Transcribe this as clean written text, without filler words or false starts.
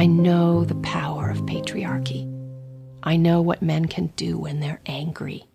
I know the power of patriarchy. I know what men can do when they're angry.